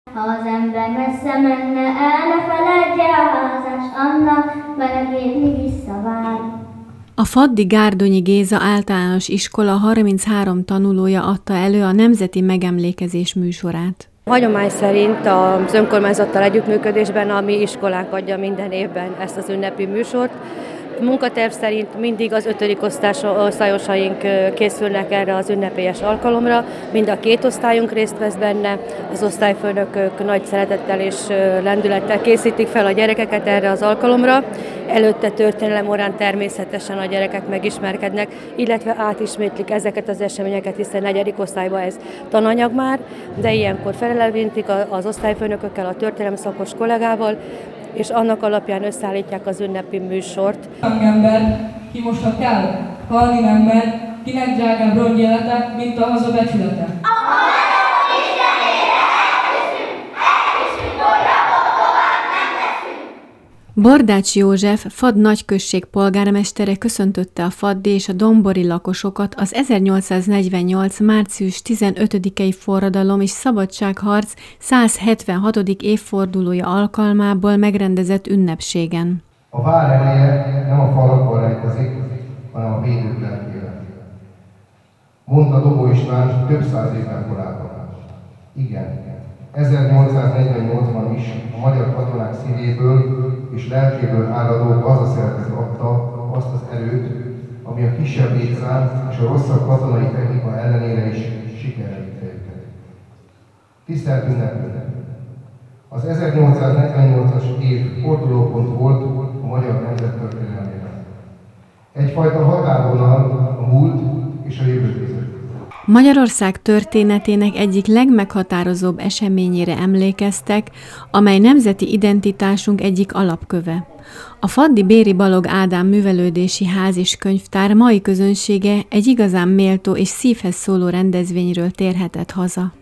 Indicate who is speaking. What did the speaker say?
Speaker 1: Ha az ember messze menne el, ne feledje a házas Anna, melegérni visszavár.
Speaker 2: A Faddi Gárdonyi Géza Általános Iskola 33 tanulója adta elő a Nemzeti Megemlékezés műsorát.
Speaker 3: Hagyomány szerint az önkormányzattal együttműködésben a mi iskolánk adja minden évben ezt az ünnepi műsort. Munkaterv szerint mindig az 5. osztályosaink készülnek erre az ünnepélyes alkalomra, mind a 2 osztályunk részt vesz benne, az osztályfőnökök nagy szeretettel és lendülettel készítik fel a gyerekeket erre az alkalomra. Előtte történelemórán természetesen a gyerekek megismerkednek, illetve átismétlik ezeket az eseményeket, hiszen 4. osztályban ez tananyag már, de ilyenkor felelevintik az osztályfőnökökkel, a történelemszakos kollégával, és annak alapján összeállítják az ünnepi műsort.
Speaker 4: Ember, ki most a kell, halni nem mer, kinek drágább rongy élete, mint a haza becsülete.
Speaker 2: Bardács József, Fadd nagyközség polgármestere köszöntötte a faddi és a dombori lakosokat az 1848. március 15-i forradalom és szabadságharc 176. évfordulója alkalmából megrendezett ünnepségen.
Speaker 5: A vár ereje nem a falakban rejtezik, hanem a védők lelkében. Mondta Dobó István több száz évvel korábban. Igen, 1848-ban is a magyar katonák szívéből és lelkéből áradó hazaszeretet adta azt az erőt, ami a kisebb létszám és a rosszabb katonai technika ellenére is sikerre vitte őket. Tisztelt ünneplőnek! Az 1848-as év fordulópont volt a magyar nemzet történelmében. Egyfajta határvonal a múlt és a jövő között.
Speaker 2: Magyarország történetének egyik legmeghatározóbb eseményére emlékeztek, amely nemzeti identitásunk egyik alapköve. A Faddi Béri Balogh Ádám Művelődési Ház és Könyvtár mai közönsége egy igazán méltó és szívhez szóló rendezvényről térhetett haza.